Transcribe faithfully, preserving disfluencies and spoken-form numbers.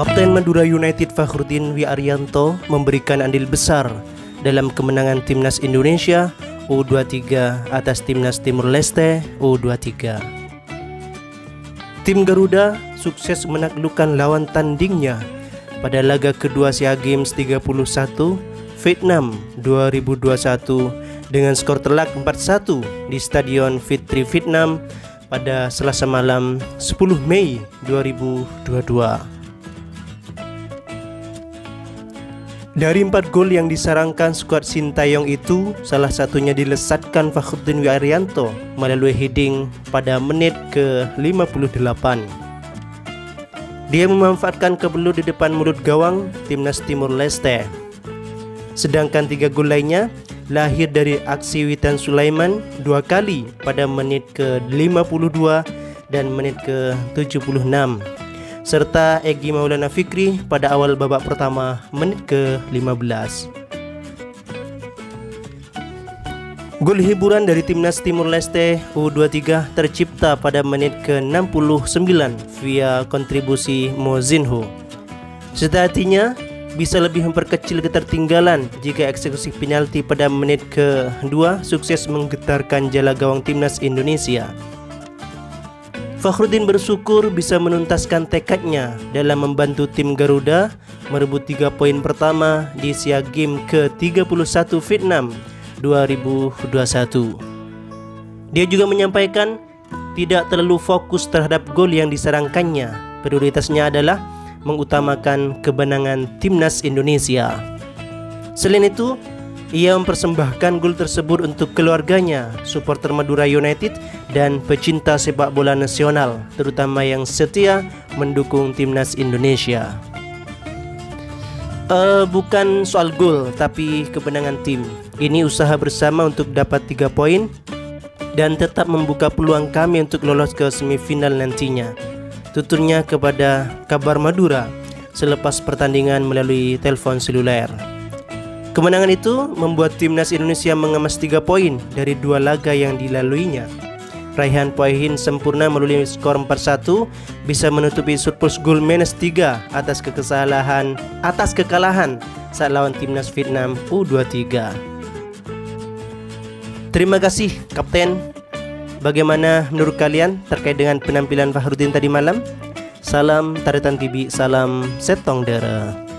Kapten Madura United Fakhrudin Wiaryanto memberikan andil besar dalam kemenangan Timnas Indonesia U dua puluh tiga atas Timnas Timur Leste U dua puluh tiga. Tim Garuda sukses menaklukkan lawan tandingnya pada laga kedua SEA Games tiga puluh satu Vietnam dua ribu dua puluh satu dengan skor telak empat satu di Stadion Fitri Vietnam pada Selasa malam sepuluh Mei dua ribu dua puluh dua. Dari empat gol yang disarangkan skuad Sintayong itu, salah satunya dilesatkan Fakhrudin Wiaryanto melalui heading pada menit ke lima puluh delapan. Dia memanfaatkan kebelut di depan mulut gawang Timnas Timur Leste. Sedangkan tiga gol lainnya lahir dari aksi Witan Sulaiman dua kali pada menit ke lima puluh dua dan menit ke tujuh puluh enam. Serta Egy Maulana Fikri pada awal babak pertama menit ke lima belas. Gol hiburan dari Timnas Timur Leste U dua puluh tiga tercipta pada menit ke enam puluh sembilan via kontribusi Mozinho. Sejatinya bisa lebih memperkecil ketertinggalan jika eksekusi penalti pada menit kedua sukses menggetarkan jala gawang Timnas Indonesia. Fakhrudin bersyukur bisa menuntaskan tekadnya dalam membantu tim Garuda merebut tiga poin pertama di SEA Games ke tiga puluh satu Vietnam dua ribu dua puluh satu. Dia juga menyampaikan tidak terlalu fokus terhadap gol yang disarangkannya. Prioritasnya adalah mengutamakan kemenangan Timnas Indonesia. Selain itu, ia mempersembahkan gol tersebut untuk keluarganya, supporter Madura United, dan pecinta sepak bola nasional, terutama yang setia mendukung Timnas Indonesia. Uh, bukan soal gol, tapi kemenangan tim. Ini usaha bersama untuk dapat tiga poin dan tetap membuka peluang kami untuk lolos ke semifinal nantinya. Tuturnya kepada Kabar Madura selepas pertandingan melalui telepon seluler. Kemenangan itu membuat Timnas Indonesia mengemas tiga poin dari dua laga yang dilaluinya. Raihan poin sempurna melalui skor empat satu bisa menutupi surplus gol minus tiga atas kekesalahan atas kekalahan saat lawan Timnas Vietnam U dua puluh tiga. Terima kasih Kapten. Bagaimana menurut kalian terkait dengan penampilan Fakhrudin tadi malam? Salam Taretan T V, salam Setong Dara.